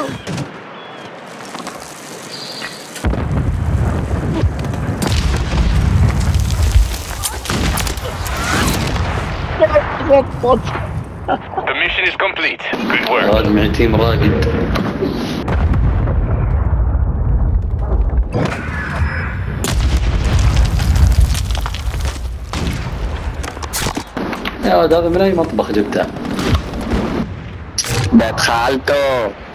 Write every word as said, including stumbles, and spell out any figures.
The mission is complete. Good work. راقد مع تيم راقد. يا ولد هذا من أي مطبخ جبته؟ دخلته.